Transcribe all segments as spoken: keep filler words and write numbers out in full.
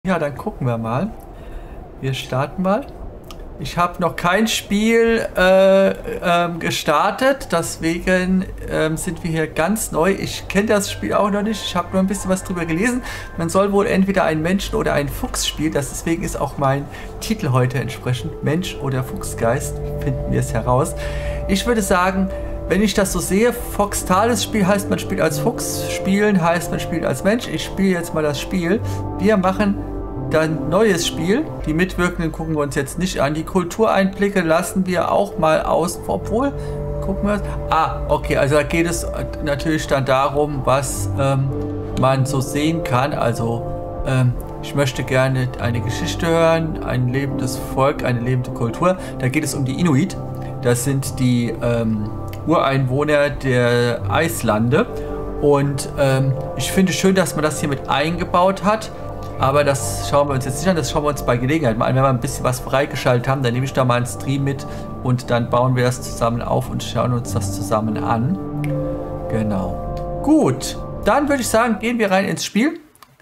Ja, dann gucken wir mal. Wir starten mal. Ich habe noch kein Spiel äh, ähm, gestartet, deswegen ähm, sind wir hier ganz neu. Ich kenne das Spiel auch noch nicht, ich habe nur ein bisschen was drüber gelesen. Man soll wohl entweder einen Menschen oder einen Fuchs spielen, deswegen ist auch mein Titel heute entsprechend. Mensch oder Fuchsgeist, finden wir es heraus. Ich würde sagen, wenn ich das so sehe, Foxtales Spiel heißt, man spielt als Fuchs, Spielen heißt, man spielt als Mensch. Ich spiele jetzt mal das Spiel. Wir machen dann neues Spiel. Die Mitwirkenden gucken wir uns jetzt nicht an. Die Kultureinblicke lassen wir auch mal aus. Obwohl, gucken wir. Ah, okay, also da geht es natürlich dann darum, was ähm, man so sehen kann. Also, ähm, ich möchte gerne eine Geschichte hören, ein lebendes Volk, eine lebende Kultur. Da geht es um die Inuit. Das sind die ähm, Ureinwohner der Eislande. Und ähm, ich finde schön, dass man das hier mit eingebaut hat. Aber das schauen wir uns jetzt nicht an, das schauen wir uns bei Gelegenheit mal an. Wenn wir ein bisschen was freigeschaltet haben, dann nehme ich da mal einen Stream mit und dann bauen wir das zusammen auf und schauen uns das zusammen an. Genau. Gut, dann würde ich sagen, gehen wir rein ins Spiel.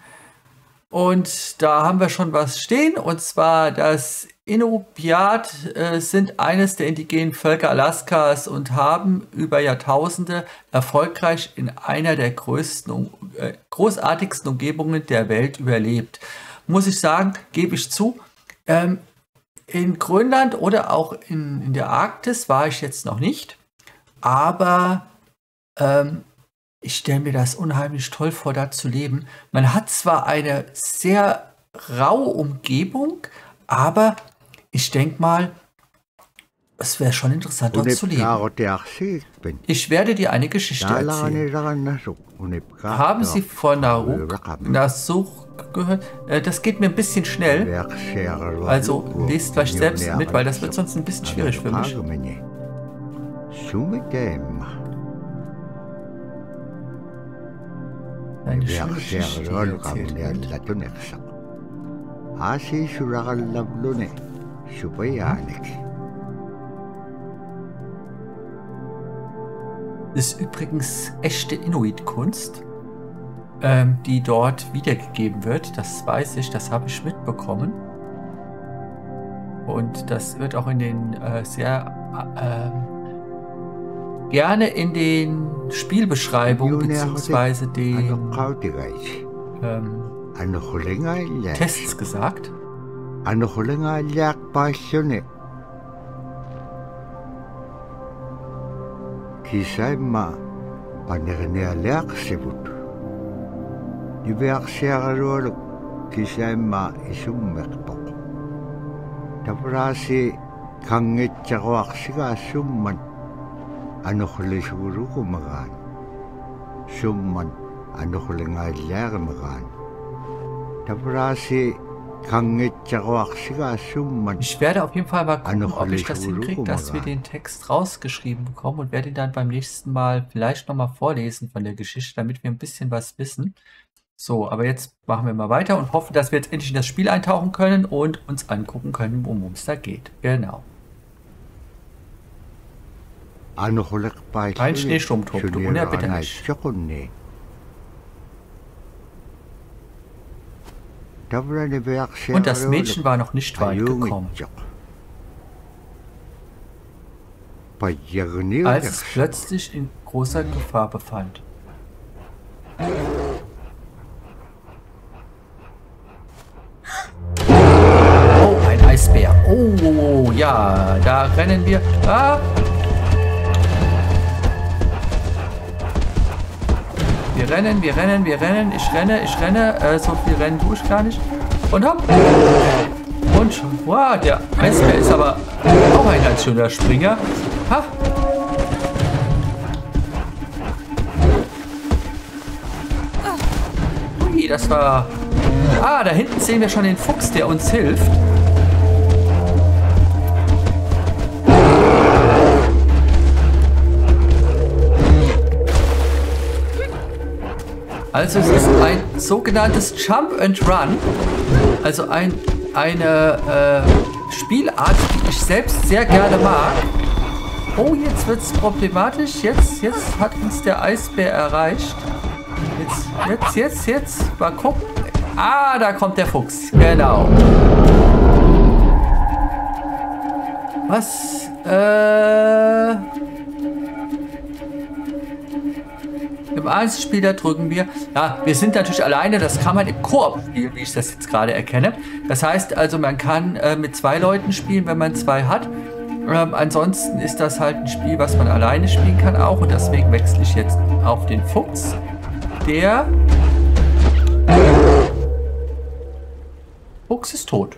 Und da haben wir schon was stehen, und zwar das Inupiat äh, sind eines der indigenen Völker Alaskas und haben über Jahrtausende erfolgreich in einer der größten, äh, großartigsten Umgebungen der Welt überlebt. Muss ich sagen, gebe ich zu. Ähm, in Grönland oder auch in, in der Arktis war ich jetzt noch nicht, aber ähm, ich stelle mir das unheimlich toll vor, da zu leben. Man hat zwar eine sehr raue Umgebung, aber ich denke mal, es wäre schon interessant, dort zu leben. Ich werde dir eine Geschichte erzählen. Haben Sie von Naruk, Nasuk gehört? Äh, das geht mir ein bisschen schnell. Also lest vielleicht selbst mit, weil das wird sonst ein bisschen schwierig für mich. Eine schöne Geschichte, die erzählt wird. Ist übrigens echte Inuit-Kunst, ähm, die dort wiedergegeben wird. Das weiß ich, das habe ich mitbekommen. Und das wird auch in den äh, sehr äh, gerne in den Spielbeschreibungen bzw. den ähm, Tests gesagt. Kisaima panerenealeak sebut. Diversearoluk kisaima isummekpok. Tabrasi kangetsaroaksiga summan anohlisurukumagan. Summan anohlengaalearmagan. Tabrasi Ich werde auf jeden Fall mal gucken, ob ich das hinkriege, dass wir den Text rausgeschrieben bekommen, und werde ihn dann beim nächsten Mal vielleicht nochmal vorlesen von der Geschichte, damit wir ein bisschen was wissen. So, aber jetzt machen wir mal weiter und hoffen, dass wir jetzt endlich in das Spiel eintauchen können und uns angucken können, worum es da geht. Genau. Ein Schneesturm tobte unerbittlich. Und das Mädchen war noch nicht weit gekommen, als es plötzlich in großer Gefahr befand. Oh, ein Eisbär. Oh, ja, da rennen wir. Ah. Wir rennen, wir rennen, wir rennen, ich renne, ich renne, äh, so viel rennen tue ich gar nicht. Und hopp! Und schon, wow, der Eisbär ist aber auch ein ganz schöner Springer. Ha! Ui, das war... Ah, da hinten sehen wir schon den Fuchs, der uns hilft. Also es ist ein sogenanntes Jump and Run, also ein, eine äh, Spielart, die ich selbst sehr gerne mag. Oh, jetzt wird es problematisch. Jetzt, jetzt hat uns der Eisbär erreicht. Jetzt, jetzt, jetzt, jetzt. Mal gucken. Ah, da kommt der Fuchs. Genau. Was? Äh... Im Einzelspieler drücken wir. Ja, wir sind natürlich alleine. Das kann man im Koop spielen, wie ich das jetzt gerade erkenne. Das heißt also, man kann äh, mit zwei Leuten spielen, wenn man zwei hat. Ähm, ansonsten ist das halt ein Spiel, was man alleine spielen kann auch. Und deswegen wechsle ich jetzt auf den Fuchs. Der Fuchs ist tot.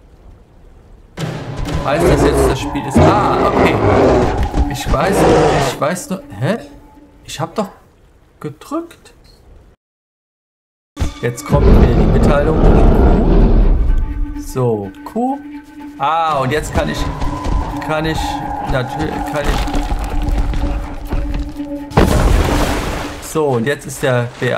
Heißt das jetzt, das Spiel ist... Ah, okay. Ich weiß, ich weiß nur... Hä? Ich habe doch gedrückt. Jetzt kommt wieder die Mitteilung. Q. So, Q. Ah, und jetzt kann ich... Kann ich... Natürlich... Kann ich... So, und jetzt ist der... der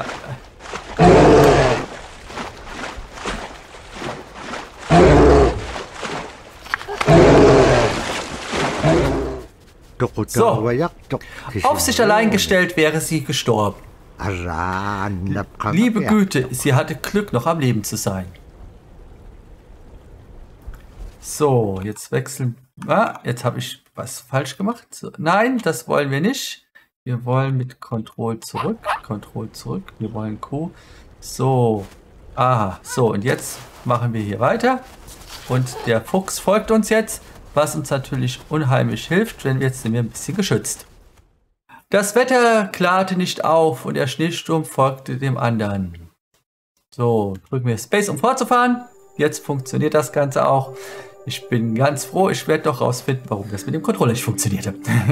So, auf sich allein gestellt wäre sie gestorben. Liebe Güte, sie hatte Glück, noch am Leben zu sein. So, jetzt wechseln. Ah, jetzt habe ich was falsch gemacht. So, nein, das wollen wir nicht. Wir wollen mit Ctrl zurück. Ctrl zurück. Wir wollen Q. So. Aha. So, und jetzt machen wir hier weiter. Und der Fuchs folgt uns jetzt. Was uns natürlich unheimlich hilft, denn jetzt sind wir ein bisschen geschützt. Das Wetter klarte nicht auf und der Schneesturm folgte dem anderen. So, drücken wir Space, um fortzufahren. Jetzt funktioniert das Ganze auch. Ich bin ganz froh, ich werde doch rausfinden, warum das mit dem Controller nicht funktionierte.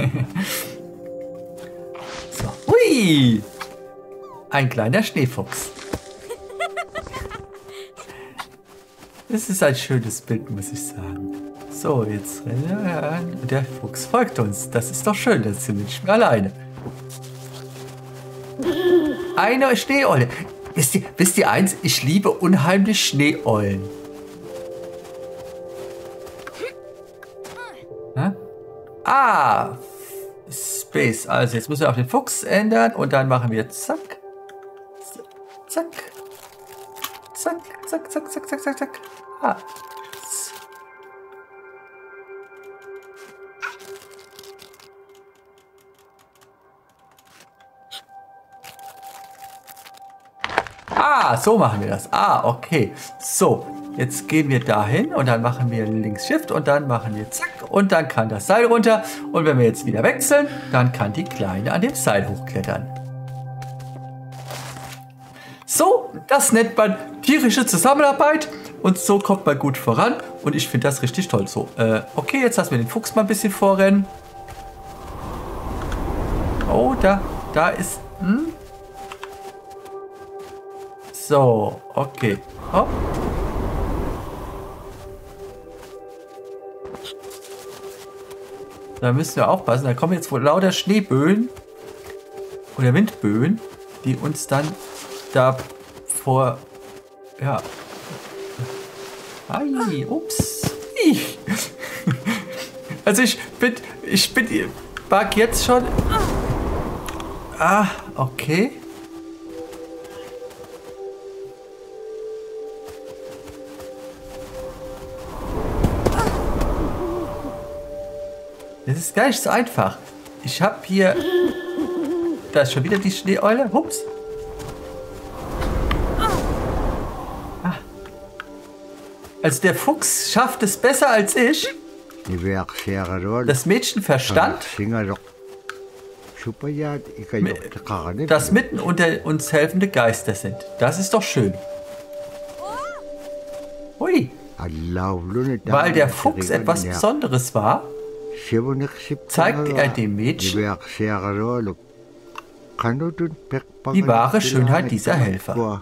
So, hui! Ein kleiner Schneefuchs. Das ist ein schönes Bild, muss ich sagen. So, jetzt rennen wir an. Und der Fuchs folgt uns. Das ist doch schön, das sind wir nicht mehr alleine. Eine Schneeeule. Wisst ihr, wisst ihr eins? Ich liebe unheimlich Schneeeulen. Hä? Ah! Space. Also jetzt müssen wir auf den Fuchs ändern und dann machen wir zack. Zack. Zack, zack, zack, zack, zack, zack, zack. Ah. Ah, so machen wir das. Ah, okay. So, jetzt gehen wir dahin und dann machen wir links Shift und dann machen wir zack und dann kann das Seil runter. Und wenn wir jetzt wieder wechseln, dann kann die Kleine an dem Seil hochklettern. So, das nennt man tierische Zusammenarbeit und so kommt man gut voran und ich finde das richtig toll. So, äh, okay, jetzt lassen wir den Fuchs mal ein bisschen vorrennen. Oh, da, da ist... Hm? So, okay. Hopp. Da müssen wir aufpassen. Da kommen jetzt wohl lauter Schneeböen oder Windböen, die uns dann da vor... Ja. Ei, ups. Also ich bin... Ich bin... Bug jetzt schon... Ah, okay. Das ist gar nicht so einfach. Ich habe hier... Da ist schon wieder die Schneeeule. Hups. Ah. Also der Fuchs schafft es besser als ich. Das Mädchen verstand, dass mitten unter uns helfende Geister sind. Das ist doch schön. Hui. Weil der Fuchs etwas Besonderes war, zeigt er dem Mädchen die wahre Schönheit dieser Helfer.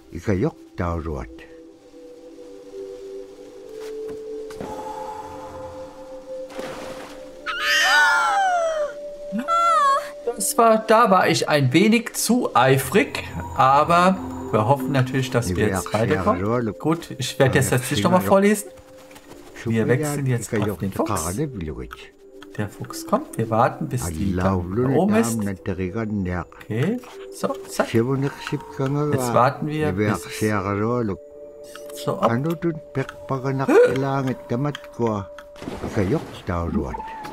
Das war, da war ich ein wenig zu eifrig, aber wir hoffen natürlich, dass wir jetzt weiterkommen. Gut, ich werde jetzt das nicht nochmal vorlesen. Wir wechseln jetzt auf den Fuchs. der Fuchs kommt. Wir warten, bis die da Allaublun oben ist. naam nateriganniaq. Okay, so, zack. Sivuneqsipkangaga. Jetzt warten wir, bis... Iveaqsiaqalualuk. So, ab. Anutun peqpaganaq ilaangat tamatkua. Ikayoqtauruat.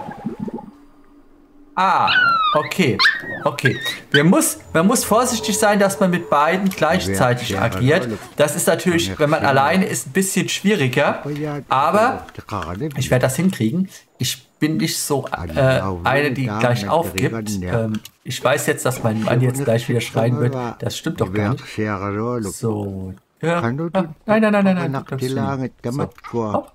Ah, okay, okay. Wir muss, man muss vorsichtig sein, dass man mit beiden gleichzeitig agiert. Das ist natürlich, wenn man alleine ist, ein bisschen schwieriger. Aber ich werde das hinkriegen. Ich bin nicht so äh, eine, die gleich aufgibt. Ähm, ich weiß jetzt, dass mein Mann jetzt gleich wieder schreien wird. Das stimmt doch gar nicht. So. Ja. Ah, nein, nein, nein, nein, nein. So.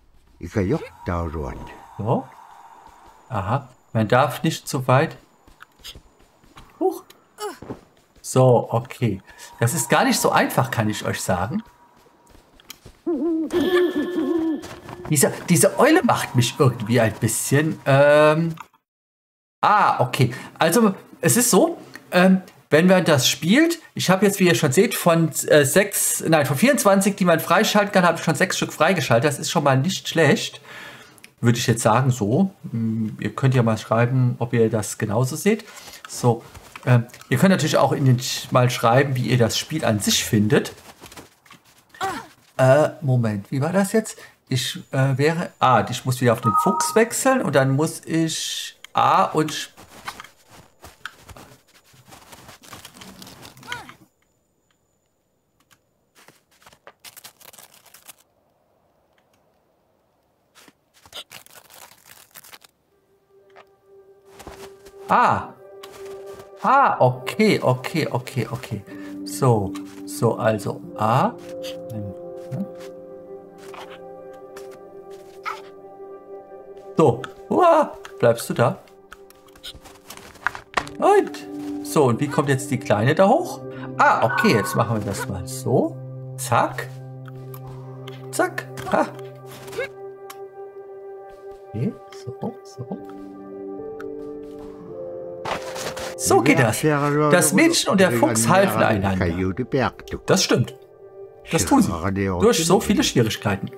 So. Aha. Man darf nicht zu weit. Huch. So, okay. Das ist gar nicht so einfach, kann ich euch sagen. Diese, diese Eule macht mich irgendwie ein bisschen. Ähm ah, okay. Also, es ist so, ähm, wenn man das spielt, ich habe jetzt, wie ihr schon seht, von äh, sechs, nein, von vierundzwanzig, die man freischalten kann, habe ich schon sechs Stück freigeschaltet. Das ist schon mal nicht schlecht. Würde ich jetzt sagen, so. Ihr könnt ja mal schreiben, ob ihr das genauso seht. So, ähm, ihr könnt natürlich auch in den mal schreiben, wie ihr das Spiel an sich findet. Äh, Moment, wie war das jetzt? Ich äh, wäre... Ah, ich muss wieder auf den Fuchs wechseln und dann muss ich A und... Ah. Ah, okay, okay, okay, okay. So, so, also A. So, uah, bleibst du da? Und, so, und wie kommt jetzt die Kleine da hoch? Ah, okay, jetzt machen wir das mal so. Zack. Zack. Ha. Okay, so, so. So geht das. Das Mädchen und der Fuchs halfen einander. Das stimmt. Das tun sie. Durch so viele Schwierigkeiten.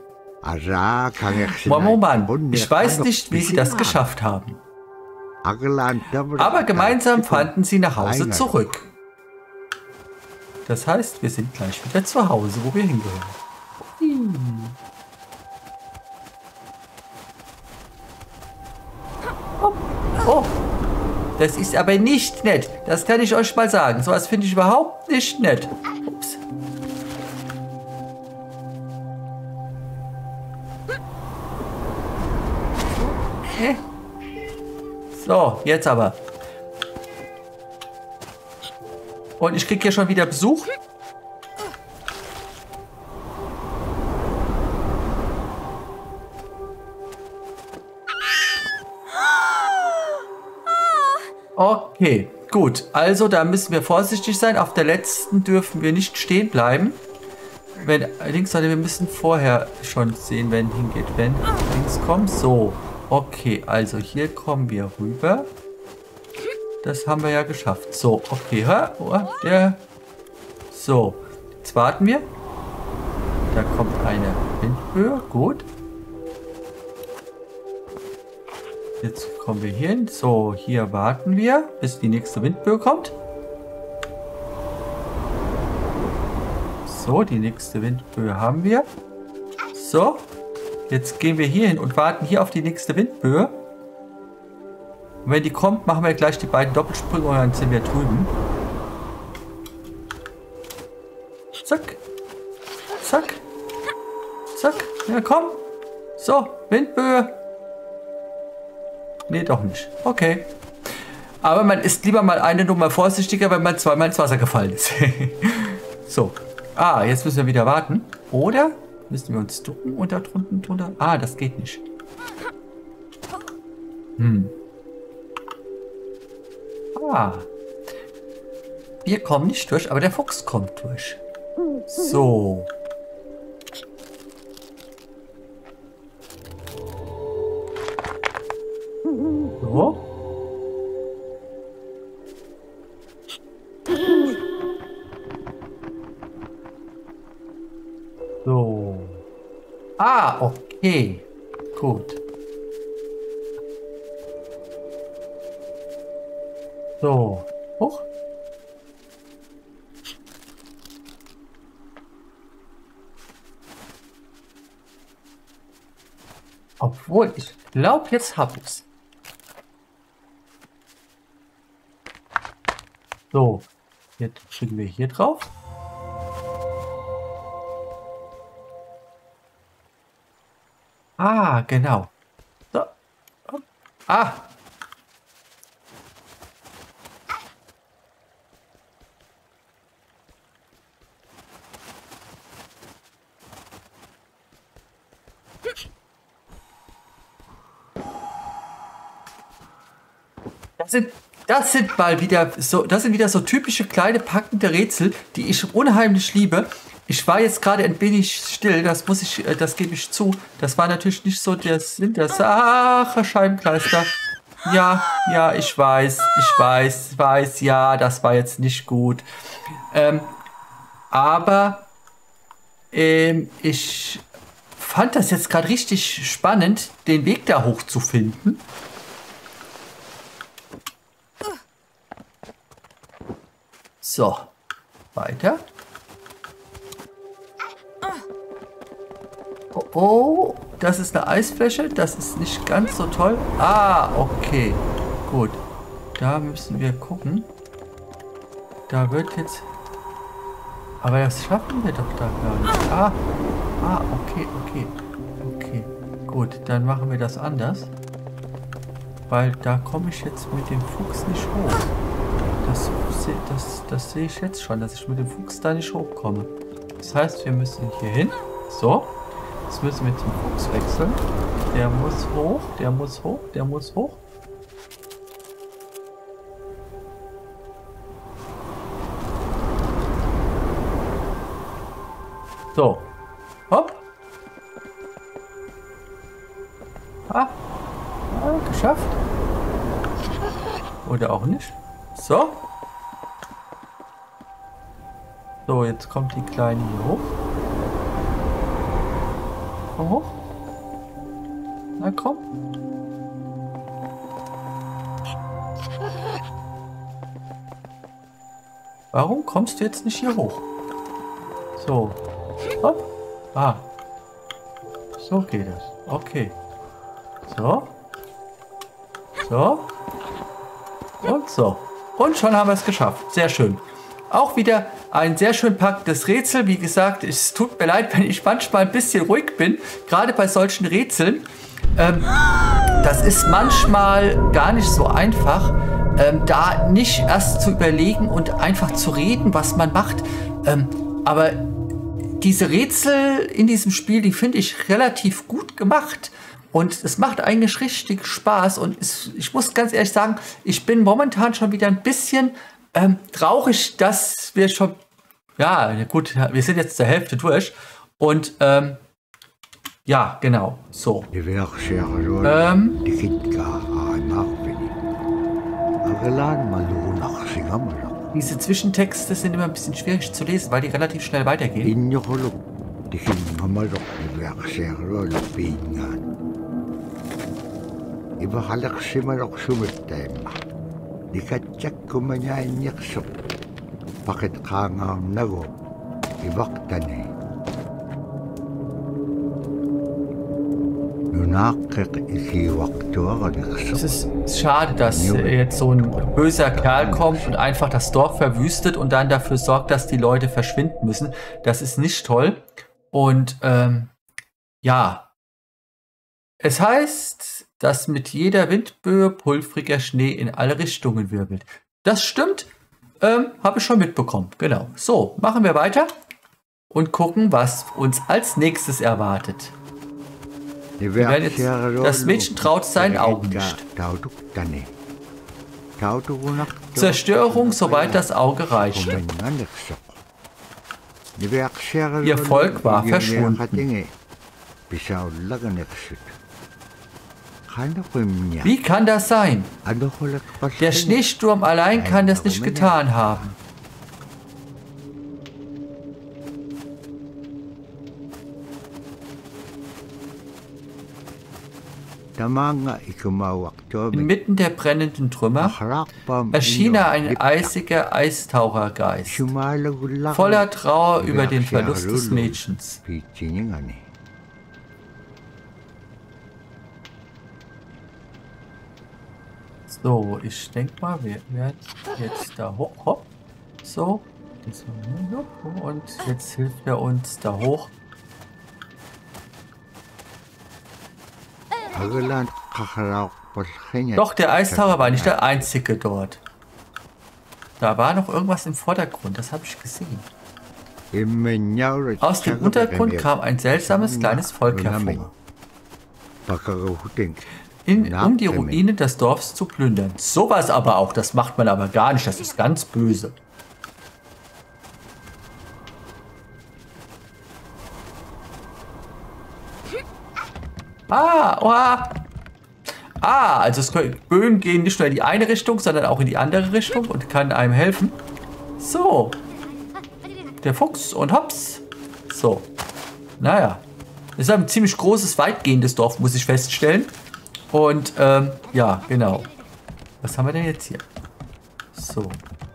Mann, ich weiß nicht, wie sie das geschafft haben. Aber gemeinsam fanden sie nach Hause zurück. Das heißt, wir sind gleich wieder zu Hause, wo wir hingehören. Hm. Oh. Oh. Das ist aber nicht nett. Das kann ich euch mal sagen. Sowas finde ich überhaupt nicht nett. Ups. Hä? So, jetzt aber. Und ich krieg hier schon wieder Besuch. Okay, gut. Also da müssen wir vorsichtig sein. Auf der letzten dürfen wir nicht stehen bleiben. Wenn links, sondern wir müssen vorher schon sehen, wenn hingeht. Wenn links kommt. So. Okay, also hier kommen wir rüber. Das haben wir ja geschafft. So, okay. Oh, der. So. Jetzt warten wir. Da kommt eine Windböe. Gut. Jetzt kommen wir hier hin. So, hier warten wir, bis die nächste Windböe kommt. So, die nächste Windböe haben wir. So, jetzt gehen wir hier hin und warten hier auf die nächste Windböe. Und wenn die kommt, machen wir gleich die beiden Doppelsprünge und dann sind wir drüben. Zack. Zack. Zack. Ja, komm. So, Windböe. Nee, doch nicht. Okay. Aber man ist lieber mal eine Nummer vorsichtiger, wenn man zweimal ins Wasser gefallen ist. So. Ah, jetzt müssen wir wieder warten. Oder müssen wir uns ducken und da drunten drunter? Ah, das geht nicht. Hm. Ah. Wir kommen nicht durch, aber der Fuchs kommt durch. So. So. So. Ah, okay. Gut. So. Hoch. Obwohl, ich glaube, jetzt hab ich's. So. Jetzt kriegen wir hier drauf. Ah, genau. So. Ah. Das sind, das sind mal wieder so, das sind wieder so typische kleine packende Rätsel, die ich unheimlich liebe. Ich war jetzt gerade ein wenig still, das muss ich, das gebe ich zu. Das war natürlich nicht so der Sinn, das ach, Scheibenkleister. Ja, ja, ich weiß, ich weiß, weiß, ja, das war jetzt nicht gut. Ähm, aber ähm, ich fand das jetzt gerade richtig spannend, den Weg da hoch zu finden. So, weiter. Oh, oh, das ist eine Eisfläche. Das ist nicht ganz so toll. Ah, okay. Gut. Da müssen wir gucken. Da wird jetzt... Aber das schaffen wir doch da gar nicht. Ah, ah, okay, okay. Okay, gut. Dann machen wir das anders. Weil da komme ich jetzt mit dem Fuchs nicht hoch. Das, das, das sehe ich jetzt schon, dass ich mit dem Fuchs da nicht hochkomme. Das heißt, wir müssen hier hin. So. Jetzt müssen wir zum Fuchs wechseln. Der muss hoch, der muss hoch, der muss hoch. So. Hopp. Ah. Ah, geschafft. Oder auch nicht. So. So, jetzt kommt die Kleine hier hoch. Komm hoch. Na komm. Warum kommst du jetzt nicht hier hoch? So. Hopp. Ah. So geht das. Okay. So. So. Und so. Und schon haben wir es geschafft. Sehr schön. Auch wieder ein sehr schön packendes Rätsel. Wie gesagt, es tut mir leid, wenn ich manchmal ein bisschen ruhig bin. Gerade bei solchen Rätseln. Ähm, das ist manchmal gar nicht so einfach, ähm, da nicht erst zu überlegen und einfach zu reden, was man macht. Ähm, aber diese Rätsel in diesem Spiel, die finde ich relativ gut gemacht. Und es macht eigentlich richtig Spaß. Und es, ich muss ganz ehrlich sagen, ich bin momentan schon wieder ein bisschen ähm, traurig, dass wir schon... Ja, gut, wir sind jetzt zur Hälfte durch. Und ähm, ja, genau, so. Ähm, diese Zwischentexte sind immer ein bisschen schwierig zu lesen, weil die relativ schnell weitergehen. Es ist schade, dass jetzt so ein böser Kerl kommt und einfach das Dorf verwüstet und dann dafür sorgt, dass die Leute verschwinden müssen. Das ist nicht toll. Und ähm, ja, es heißt, dass mit jeder Windböe pulvriger Schnee in alle Richtungen wirbelt. Das stimmt, ähm, habe ich schon mitbekommen. Genau. So, machen wir weiter und gucken, was uns als nächstes erwartet. Wir werden jetzt, das Mädchen traut seinen Augen nicht. Zerstörung, soweit das Auge reichte. Ihr Volk war verschwunden. Wie kann das sein? Der Schneesturm allein kann das nicht getan haben. Inmitten der brennenden Trümmer erschien ein eisiger Eistauchergeist, voller Trauer über den Verlust des Mädchens. So, ich denke mal, wir werden jetzt da hoch. Hopp. So. Und jetzt hilft er uns da hoch. Doch, der Eistaucher war nicht der einzige dort. Da war noch irgendwas im Vordergrund, das habe ich gesehen. Aus dem Untergrund kam ein seltsames kleines Volk hervor, in, um die Ruinen des Dorfs zu plündern. Sowas aber auch, das macht man aber gar nicht, das ist ganz böse. Ah, oha. Ah, also es können, Bögen gehen nicht nur in die eine Richtung, sondern auch in die andere Richtung und kann einem helfen. So. Der Fuchs und hops. So. Naja. Das ist ein ziemlich großes, weitgehendes Dorf, muss ich feststellen. Und, ähm, ja, genau. Was haben wir denn jetzt hier? So.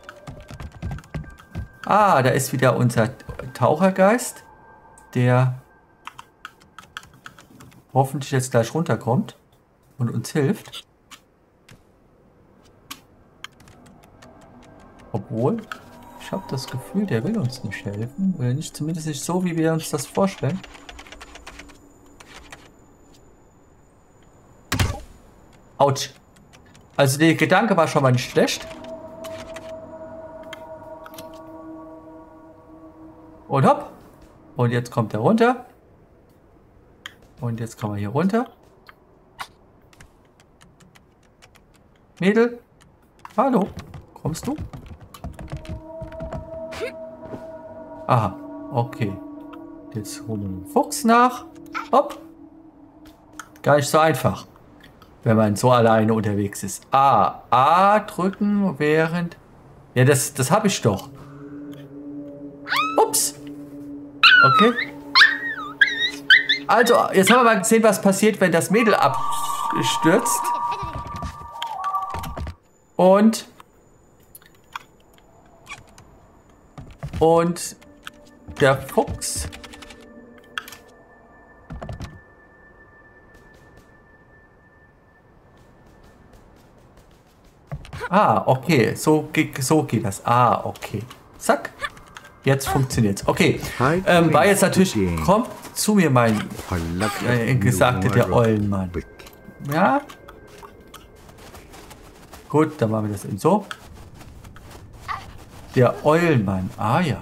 Ah, da ist wieder unser Tauchergeist, der hoffentlich jetzt gleich runterkommt und uns hilft. Obwohl, ich habe das Gefühl, der will uns nicht helfen. Oder nicht, zumindest nicht so, wie wir uns das vorstellen. Autsch. Also der Gedanke war schon mal nicht schlecht. Und hopp. Und jetzt kommt er runter. Und jetzt kommen wir hier runter. Mädel. Hallo. Kommst du? Aha. Okay. Jetzt holen wir den Fuchs nach. Hopp. Gar nicht so einfach, wenn man so alleine unterwegs ist. A. A drücken während... Ja, das, das habe ich doch. Ups. Okay. Also, jetzt haben wir mal gesehen, was passiert, wenn das Mädel abstürzt. Und... Und... Der Fuchs... Ah, okay. So, so geht das. Ah, okay. Zack. Jetzt funktioniert's. Okay. Ähm, war jetzt natürlich... Komm zu mir, mein... Äh, gesagte der Eulenmann. Ja. Gut, dann machen wir das eben so. Der Eulenmann. Ah, ja.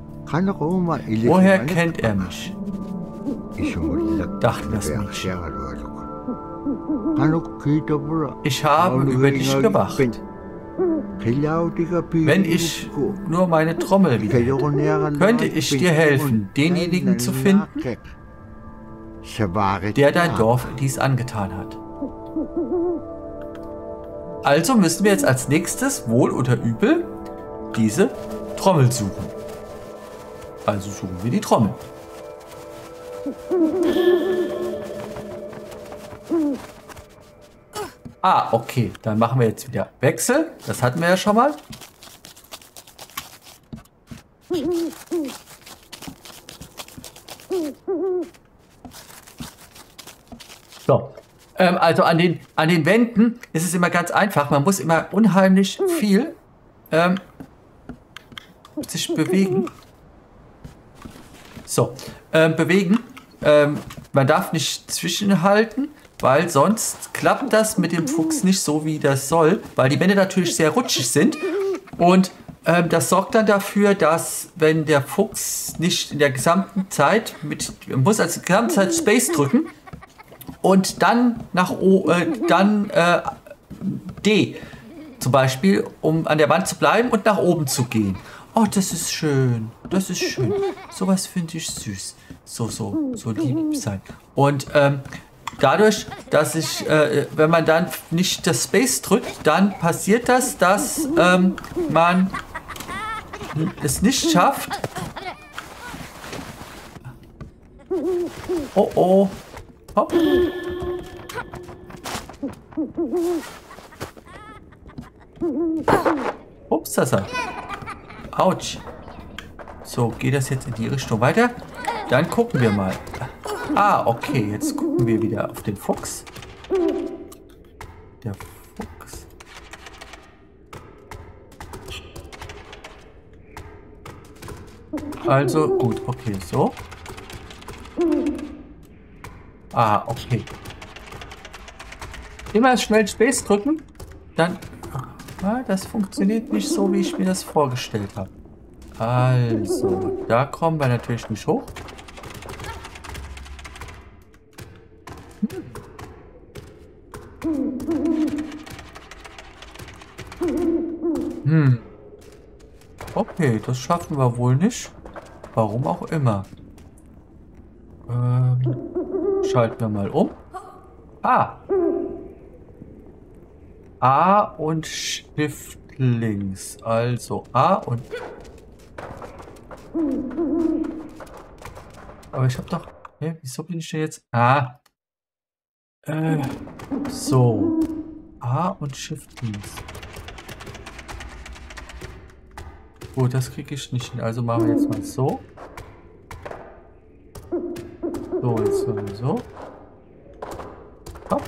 Woher kennt er mich? Dachte das Mädchen. Ich habe über dich gewacht. Wenn ich nur meine Trommel wieder hätte, könnte ich dir helfen, denjenigen zu finden, der dein Dorf dies angetan hat. Also müssen wir jetzt als nächstes, wohl oder übel, diese Trommel suchen. Also suchen wir die Trommel. Ah, okay. Dann machen wir jetzt wieder Wechsel. Das hatten wir ja schon mal. So. Ähm, also an den, an den Wänden ist es immer ganz einfach. Man muss immer unheimlich viel ähm, sich bewegen. So. Ähm, bewegen. Ähm, man darf nicht zwischenhalten, weil sonst klappt das mit dem Fuchs nicht so, wie das soll, weil die Wände natürlich sehr rutschig sind. Und ähm, das sorgt dann dafür, dass, wenn der Fuchs nicht in der gesamten Zeit, mit, muss als gesamte Zeit Space drücken und dann nach O, äh, dann äh, D zum Beispiel, um an der Wand zu bleiben und nach oben zu gehen. Oh, das ist schön, das ist schön. Sowas finde ich süß. So, so, so lieb sein. Und ähm, dadurch, dass ich, äh, wenn man dann nicht das Space drückt, dann passiert das, dass ähm, man es nicht schafft. Oh oh. Hopp. Ups, das ist. Autsch. So, geht das jetzt in die Richtung weiter? Dann gucken wir mal. Ah, okay, jetzt gucken wir wieder auf den Fuchs. Der Fuchs. Also, gut, okay, so. Ah, okay. Immer schnell Space drücken, dann... Ah, das funktioniert nicht so, wie ich mir das vorgestellt habe. Also, da kommen wir natürlich nicht hoch. Hm. Okay, das schaffen wir wohl nicht. Warum auch immer. Ähm, schalten wir mal um. Ah. A und Shift links. Also A und... Aber ich habe doch... Hä, wieso bin ich denn jetzt... Ah. Äh, so. A und Shift links. Gut, das kriege ich nicht hin. Also machen wir jetzt mal so. So, jetzt so. Hopp.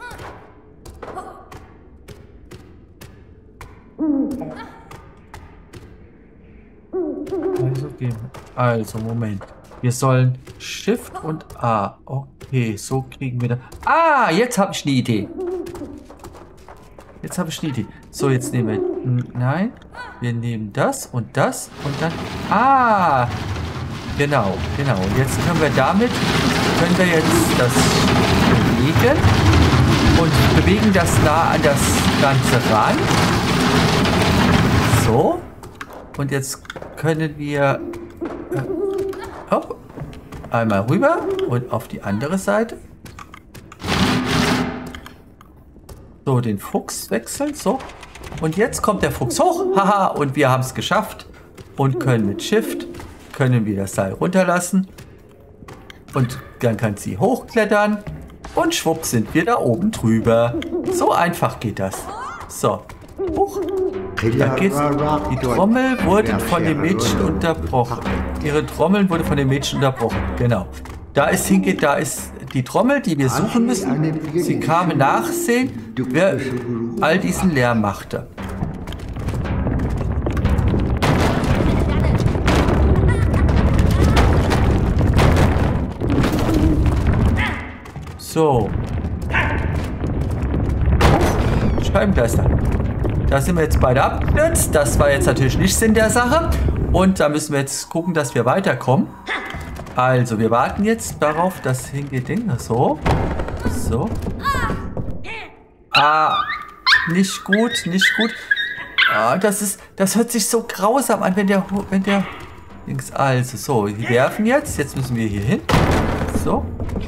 Also gehen wir. Also, Moment. Wir sollen Shift und A. Okay, so kriegen wir das. Ah, jetzt habe ich eine Idee. Jetzt habe ich eine Idee. So, jetzt nehmen wir... Nein. Wir nehmen das und das und dann... Ah! Genau, genau. Und jetzt können wir damit... Können wir jetzt das bewegen. Und bewegen das nah an das Ganze ran. So. Und jetzt können wir... Äh, hopp. Einmal rüber und auf die andere Seite. So, den Fuchs wechseln. So. Und jetzt kommt der Fuchs hoch. Haha, und wir haben es geschafft. Und können mit Shift, können wir das Seil runterlassen. Und dann kann sie hochklettern. Und schwupp sind wir da oben drüber. So einfach geht das. So. Hoch. Da geht's. Die Trommel wurde von den Mädchen unterbrochen. Ihre Trommel wurde von den Mädchen unterbrochen. Genau. Da ist hingeht, da ist die Trommel, die wir suchen müssen. Sie kamen nachsehen, wer all diesen Lärm machte. So. Scheibenkleister. Da sind wir jetzt beide abgestürzt. Das war jetzt natürlich nicht Sinn der Sache. Und da müssen wir jetzt gucken, dass wir weiterkommen. Also, wir warten jetzt darauf, dass hingeht Ding. So. So. Ah. Nicht gut, nicht gut. Ah, das ist, das hört sich so grausam an, wenn der, wenn der, links, also, so, wir werfen jetzt. Jetzt müssen wir hier hin. So.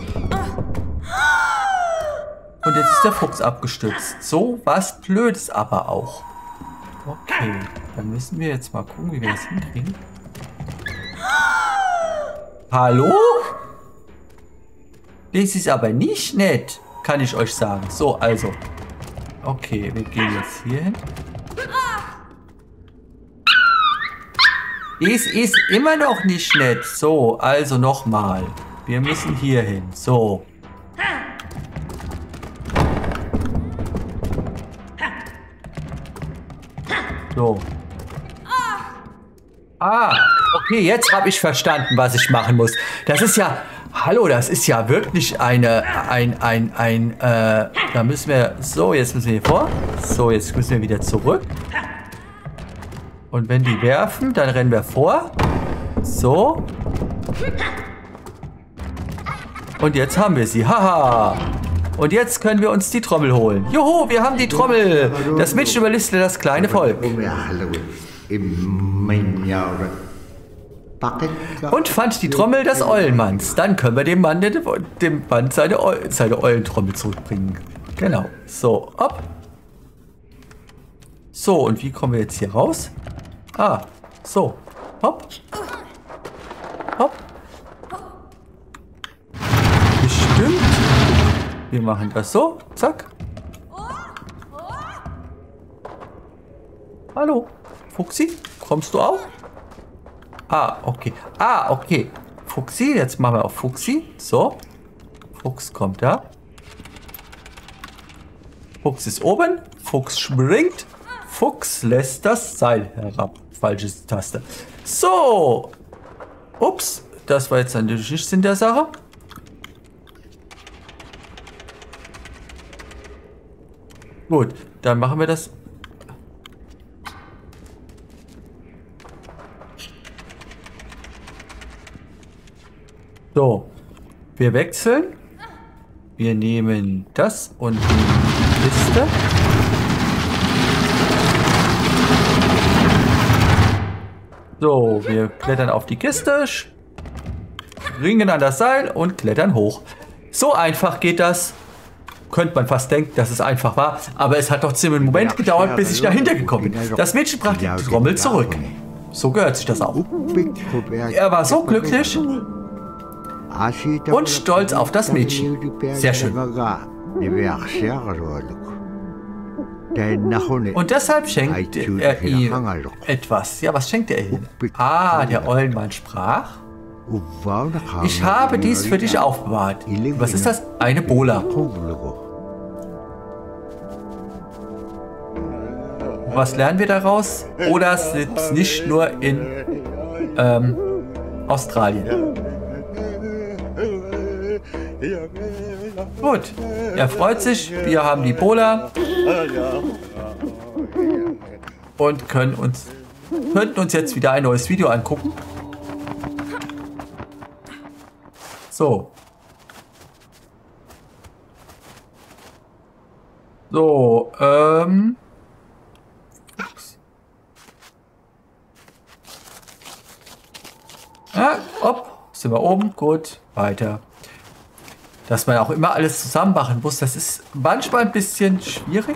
Und jetzt ist der Fuchs abgestürzt. So was Blödes aber auch. Okay, dann müssen wir jetzt mal gucken, wie wir das hinkriegen. Hallo? Das ist aber nicht nett, kann ich euch sagen. So, also. Okay, wir gehen jetzt hier hin. Das ist immer noch nicht nett. So, also nochmal. Wir müssen hier hin. So. So. Ah, okay, jetzt habe ich verstanden, was ich machen muss. Das ist ja, hallo, das ist ja wirklich eine, ein, ein, ein, äh, da müssen wir, so, jetzt müssen wir hier vor. So, jetzt müssen wir wieder zurück. Und wenn die werfen, dann rennen wir vor. So. Und jetzt haben wir sie, haha. Und jetzt können wir uns die Trommel holen. Juhu, wir haben die Trommel. Das Mädchen überlistet das kleine Volk. Und fand die Trommel des Eulenmanns. Dann können wir dem Mann dem Mann seine, Eu seine Eulentrommel zurückbringen. Genau. So, hopp. So, und wie kommen wir jetzt hier raus? Ah, so. Hopp. Hopp. Bestimmt. Wir machen das so. Zack. Hallo. Fuchsi, kommst du auch? Ah, okay. Ah, okay. Fuchsi, jetzt machen wir auf Fuchsi. So. Fuchs kommt da. Fuchs ist oben. Fuchs springt. Fuchs lässt das Seil herab. Falsche Taste. So. Ups. Das war jetzt natürlich nicht Sinn der Sache. Gut. Dann machen wir das. So. Wir wechseln. Wir nehmen das und die Kiste. So, wir klettern auf die Kiste, springen an das Seil und klettern hoch. So einfach geht das. Könnte man fast denken, dass es einfach war, aber es hat doch ziemlich einen Moment gedauert, bis ich dahinter gekommen bin. Das Mädchen brachte die Trommel zurück. So gehört sich das auch. Er war so glücklich und stolz auf das Mädchen. Sehr schön. Und deshalb schenkt er ihr etwas. Ja, was schenkt er ihr? Ah, der Eulenmann sprach: Ich habe dies für dich aufbewahrt. Was ist das? Eine Bola. Was lernen wir daraus? Oder sitzt nicht nur in ähm, Australien. Gut, er freut sich. Wir haben die Bola und können uns, könnten uns jetzt wieder ein neues Video angucken. So. So, ähm. Ja, hopp, sind wir oben, gut, weiter. Dass man auch immer alles zusammen machen muss, das ist manchmal ein bisschen schwierig.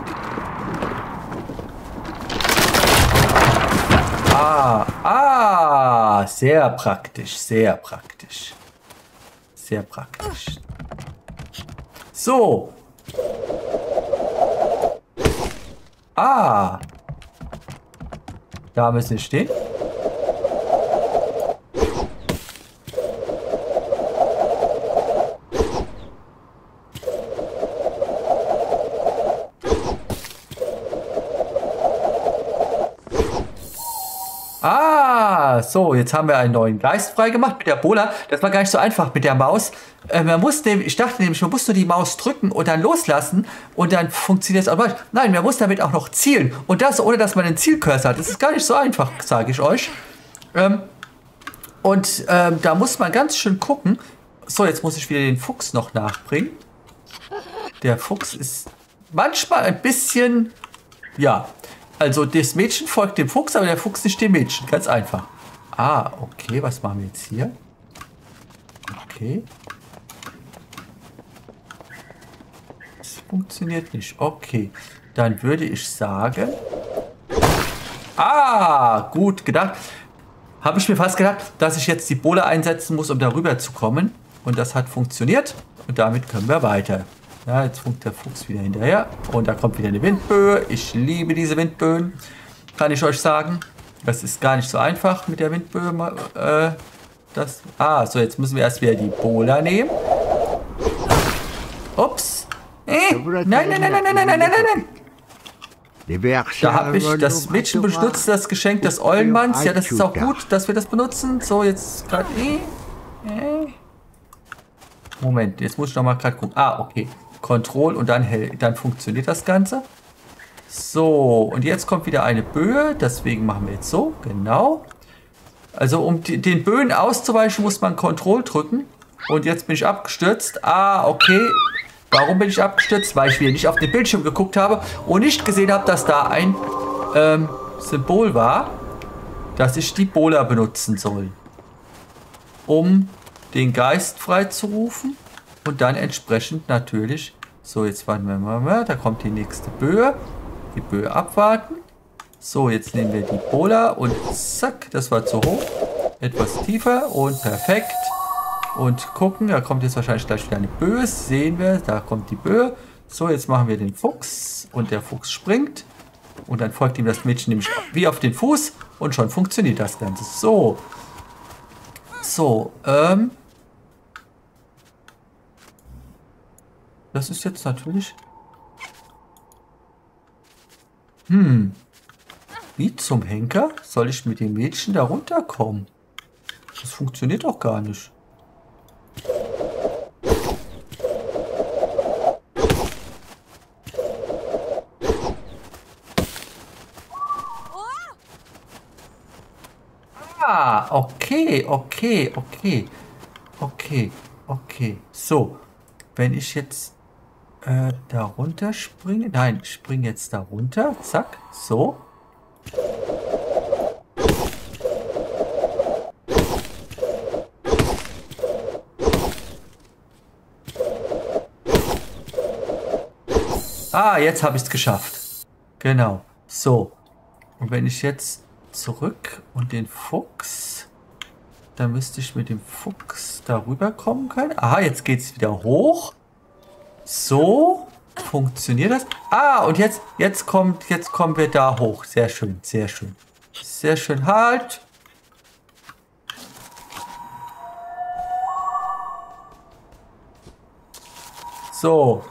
Ah, ah, sehr praktisch, sehr praktisch. Sehr praktisch. So. Ah. Da müssen wir stehen. Ah, so, jetzt haben wir einen neuen Geist freigemacht mit der Bola. Das war gar nicht so einfach mit der Maus. Äh, man muss nämlich, ich dachte nämlich, man muss nur die Maus drücken und dann loslassen und dann funktioniert es automatisch. Nein, man muss damit auch noch zielen. Und das, ohne dass man einen Zielcursor hat. Das ist gar nicht so einfach, sage ich euch. Ähm, und ähm, da muss man ganz schön gucken. So, jetzt muss ich wieder den Fuchs noch nachbringen. Der Fuchs ist manchmal ein bisschen, ja... Also das Mädchen folgt dem Fuchs, aber der Fuchs nicht dem Mädchen. Ganz einfach. Ah, okay. Was machen wir jetzt hier? Okay. Das funktioniert nicht. Okay. Dann würde ich sagen... Ah, gut gedacht. Habe ich mir fast gedacht, dass ich jetzt die Bola einsetzen muss, um darüber zu kommen. Und das hat funktioniert. Und damit können wir weiter. Ja, jetzt funkt der Fuchs wieder hinterher. Und da kommt wieder eine Windböe. Ich liebe diese Windböen. Kann ich euch sagen. Das ist gar nicht so einfach mit der Windböe. Äh, das. Ah, so, jetzt müssen wir erst wieder die Bola nehmen. Ups. Äh, nein, nein, nein, nein, nein, nein, nein, nein, nein. Da habe ich das Mädchen benutzt, das Geschenk des Eulenmanns. Ja, das ist auch gut, dass wir das benutzen. So, jetzt gerade. Äh, äh. Moment, jetzt muss ich noch mal gerade gucken. Ah, okay. Control und dann, dann funktioniert das Ganze. So, und jetzt kommt wieder eine Böe. Deswegen machen wir jetzt so. Genau. Also, um die, den Böen auszuweichen, muss man Control drücken. Und jetzt bin ich abgestürzt. Ah, okay. Warum bin ich abgestürzt? Weil ich wieder nicht auf den Bildschirm geguckt habe und nicht gesehen habe, dass da ein ähm, Symbol war, dass ich die Bola benutzen soll. Um den Geist freizurufen. Und dann entsprechend natürlich, so jetzt warten wir mal, da kommt die nächste Böe. Die Böe abwarten. So, jetzt nehmen wir die Bola und zack, das war zu hoch. Etwas tiefer und perfekt. Und gucken, da kommt jetzt wahrscheinlich gleich wieder eine Böe. Sehen wir, da kommt die Böe. So, jetzt machen wir den Fuchs und der Fuchs springt. Und dann folgt ihm das Mädchen nämlich wie auf den Fuß und schon funktioniert das Ganze. So. So, ähm. Das ist jetzt natürlich... Hm. Wie zum Henker soll ich mit dem Mädchen da runterkommen? Das funktioniert doch gar nicht. Ah, okay, okay, okay. Okay, okay. So, wenn ich jetzt äh, da runter springe. Nein, ich springe jetzt da runter. Zack, so. Ah, jetzt habe ich es geschafft. Genau. So. Und wenn ich jetzt zurück und den Fuchs, dann müsste ich mit dem Fuchs darüber kommen können. Aha, jetzt geht es wieder hoch. So. Funktioniert das? Ah, und jetzt, jetzt kommt, jetzt kommen wir da hoch. Sehr schön, sehr schön. Sehr schön. Halt. So.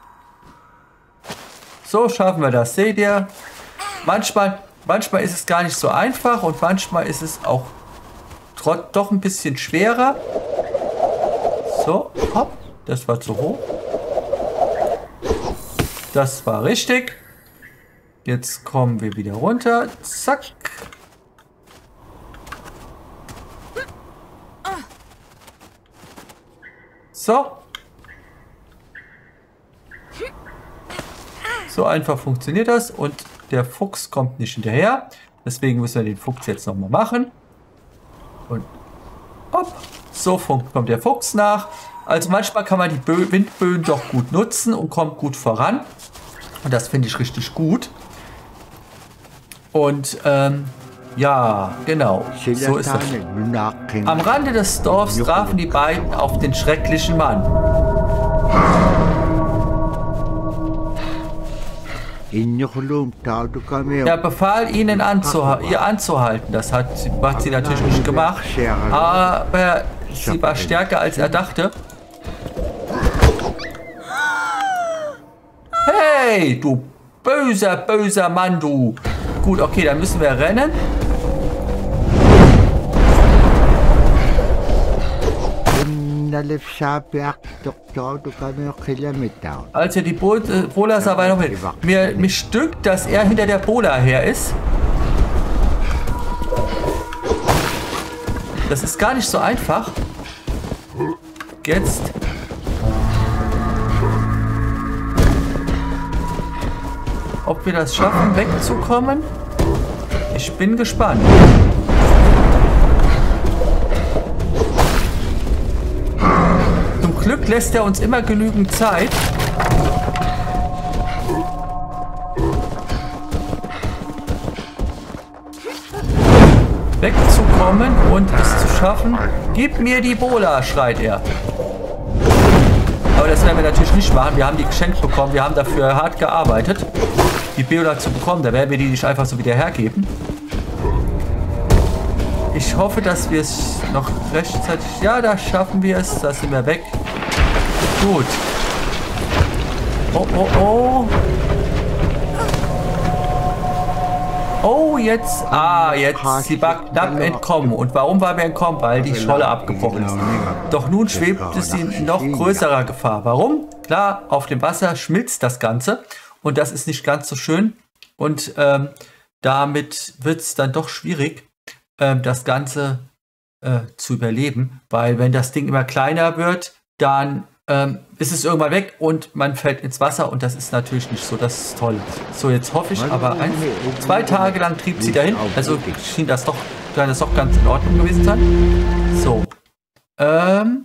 So schaffen wir das. Seht ihr? Manchmal, manchmal ist es gar nicht so einfach und manchmal ist es auch doch ein bisschen schwerer. So, hopp. Das war zu hoch. Das war richtig. Jetzt kommen wir wieder runter. Zack. So. So einfach funktioniert das und der Fuchs kommt nicht hinterher. Deswegen müssen wir den Fuchs jetzt nochmal machen. Und hopp. So kommt der Fuchs nach. Also manchmal kann man die Bö Windböen doch gut nutzen und kommt gut voran. Und das finde ich richtig gut. Und ähm, ja, genau. So ist das. Am Rande des Dorfs trafen die beiden auf den schrecklichen Mann. Er befahl ihnen anzuha ihr anzuhalten. Das hat, hat sie natürlich nicht gemacht. Aber sie war stärker als er dachte. Hey, du böser, böser Mann, du. Gut, okay, dann müssen wir rennen. Also die Bo äh, Bola sah weiter noch hin. Mir, mich stückt, dass er hinter der Bola her ist. Das ist gar nicht so einfach. Jetzt. Ob wir das schaffen, wegzukommen? Ich bin gespannt. Zum Glück lässt er uns immer genügend Zeit. Wegzukommen und es zu schaffen. Gib mir die Bola, schreit er. Aber das werden wir natürlich nicht machen. Wir haben die geschenkt bekommen. Wir haben dafür hart gearbeitet, die Bola zu bekommen. Da werden wir die nicht einfach so wieder hergeben. Ich hoffe, dass wir es noch rechtzeitig... Ja, da schaffen wir es. Da sind wir weg. Gut. Oh, oh, oh. Oh, jetzt... Ah, jetzt. Sie war knapp entkommen. Und warum war wir entkommen? Weil die Scholle abgebrochen ist. Doch nun schwebt es in noch größerer Gefahr. Warum? Klar, auf dem Wasser schmilzt das Ganze. Und das ist nicht ganz so schön. Und ähm, damit wird es dann doch schwierig, ähm, das Ganze äh, zu überleben. Weil wenn das Ding immer kleiner wird, dann ähm, ist es irgendwann weg und man fällt ins Wasser. Und das ist natürlich nicht so das Tolle. So, jetzt hoffe ich aber, ein, zwei Tage lang trieb sie dahin. Also schien das doch, das doch ganz in Ordnung gewesen sein. So. Ähm...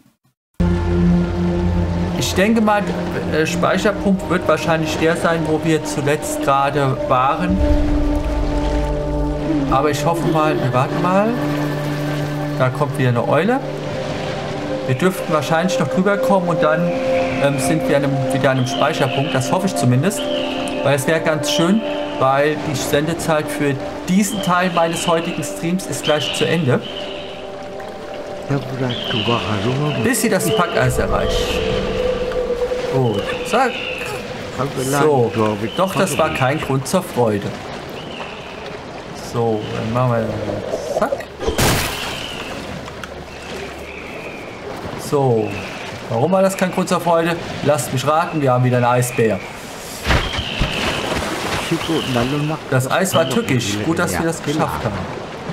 Ich denke mal, der Speicherpunkt wird wahrscheinlich der sein, wo wir zuletzt gerade waren. Aber ich hoffe mal, wir warten mal. Da kommt wieder eine Eule. Wir dürften wahrscheinlich noch drüber kommen und dann ähm, sind wir an einem, wieder an einem Speicherpunkt. Das hoffe ich zumindest. Weil es wäre ganz schön, weil die Sendezeit für diesen Teil meines heutigen Streams ist gleich zu Ende. Bis sie das Packeis erreicht. Gut, zack. So, doch das war kein Grund zur Freude. So, dann machen wir zack. So, warum war das kein Grund zur Freude? Lasst mich raten, wir haben wieder einen Eisbär. Das Eis war tückisch. Gut, dass wir das geschafft haben.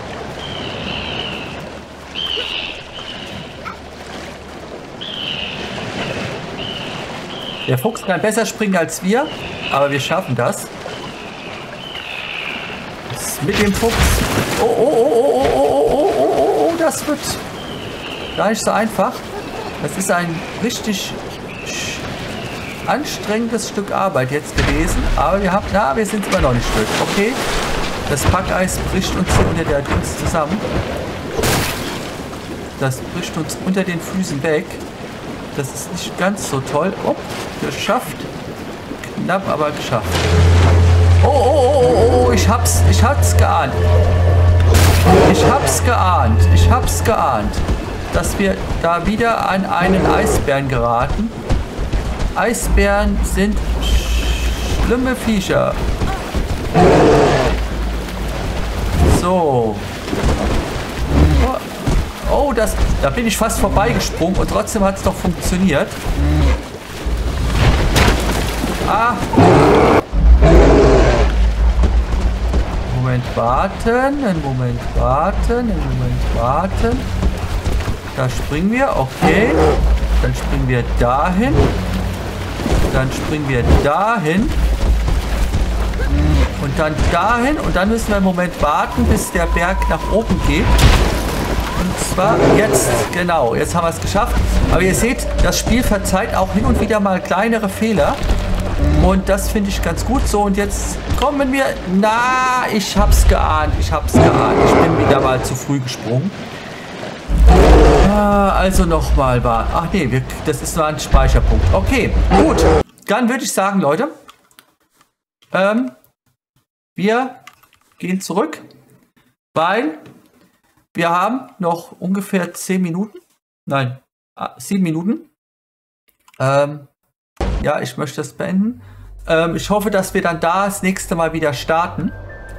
Der Fuchs kann besser springen als wir, aber wir schaffen das. das mit dem Fuchs. Oh, oh, oh, oh, oh, oh, oh, oh, oh, oh, das wird gar nicht so einfach. Das ist ein richtig anstrengendes Stück Arbeit jetzt gewesen, aber wir haben, na, wir sind immer noch nicht durch. Okay, das Packeis bricht uns hier unter der Dings zusammen. Das bricht uns unter den Füßen weg. Das ist nicht ganz so toll. Oh, geschafft. Knapp, aber geschafft. Oh, oh, oh, oh, oh, ich hab's, ich hab's geahnt. Ich hab's geahnt. Ich hab's geahnt, dass wir da wieder an einen Eisbären geraten. Eisbären sind schlimme Viecher. So. Oh, das, da bin ich fast vorbeigesprungen und trotzdem hat es doch funktioniert. Ah. Moment warten, einen Moment warten, einen Moment warten. Da springen wir, okay. Dann springen wir dahin. Dann springen wir dahin. Und dann dahin. Und dann müssen wir einen Moment warten, bis der Berg nach oben geht. Und zwar jetzt, genau, jetzt haben wir es geschafft. Aber ihr seht, das Spiel verzeiht auch hin und wieder mal kleinere Fehler. Und das finde ich ganz gut. So, und jetzt kommen wir... Na, ich hab's geahnt, ich hab's geahnt. Ich bin wieder mal zu früh gesprungen. Ah, also nochmal war... Ach nee, wir, das ist nur ein Speicherpunkt. Okay, gut. Dann würde ich sagen, Leute, ähm, wir gehen zurück, weil... Wir haben noch ungefähr zehn Minuten. Nein, sieben Minuten. Ähm, ja, ich möchte das beenden. Ähm, ich hoffe, dass wir dann da das nächste Mal wieder starten.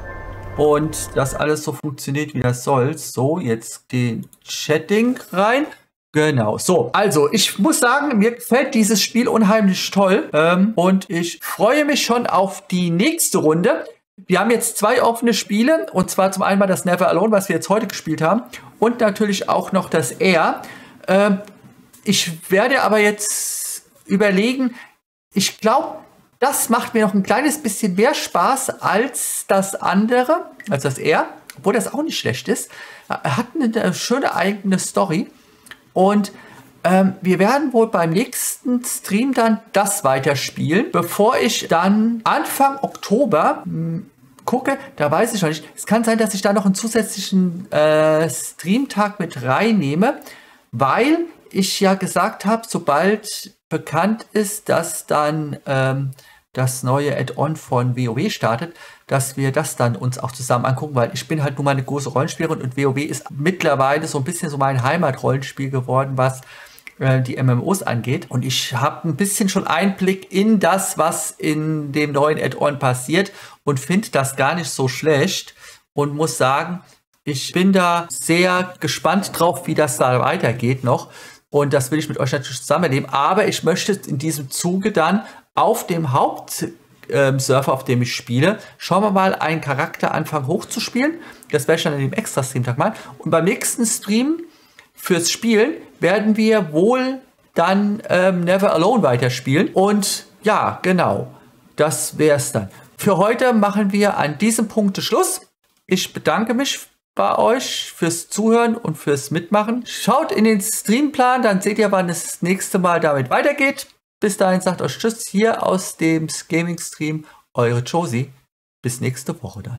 Und dass alles so funktioniert, wie das soll. So, jetzt den Chatting rein. Genau, so. Also, ich muss sagen, mir gefällt dieses Spiel unheimlich toll. Ähm, und ich freue mich schon auf die nächste Runde. Wir haben jetzt zwei offene Spiele, und zwar zum einen mal das Never Alone, was wir jetzt heute gespielt haben, und natürlich auch noch das Air. Ähm, ich werde aber jetzt überlegen, ich glaube, das macht mir noch ein kleines bisschen mehr Spaß als das andere, als das Air, obwohl das auch nicht schlecht ist. Er hat eine schöne eigene Story, und ähm, wir werden wohl beim nächsten Stream dann das weiterspielen, bevor ich dann Anfang Oktober mh, gucke. Da weiß ich noch nicht. Es kann sein, dass ich da noch einen zusätzlichen äh, Streamtag mit reinnehme, weil ich ja gesagt habe, sobald bekannt ist, dass dann ähm, das neue Add-on von WoW startet, dass wir das dann uns auch zusammen angucken, weil ich bin halt nun mal eine große Rollenspielerin und WoW ist mittlerweile so ein bisschen so mein Heimatrollenspiel geworden, was die M M Os angeht. Und ich habe ein bisschen schon Einblick in das, was in dem neuen Add-on passiert, und finde das gar nicht so schlecht und muss sagen, ich bin da sehr gespannt drauf, wie das da weitergeht noch. Und das will ich mit euch natürlich zusammen erleben. Aber ich möchte in diesem Zuge dann auf dem Hauptserver, auf dem ich spiele, schauen wir mal, einen Charakter anfangen hochzuspielen. Das werde ich dann in dem extra Streamtag machen. Und beim nächsten Stream fürs Spielen werden wir wohl dann ähm, Never Alone weiterspielen. Und ja, genau, das wäre es dann. Für heute machen wir an diesem Punkt Schluss. Ich bedanke mich bei euch fürs Zuhören und fürs Mitmachen. Schaut in den Streamplan, dann seht ihr, wann es das nächste Mal damit weitergeht. Bis dahin sagt euch Tschüss hier aus dem Gaming-Stream, eure Josie. Bis nächste Woche dann.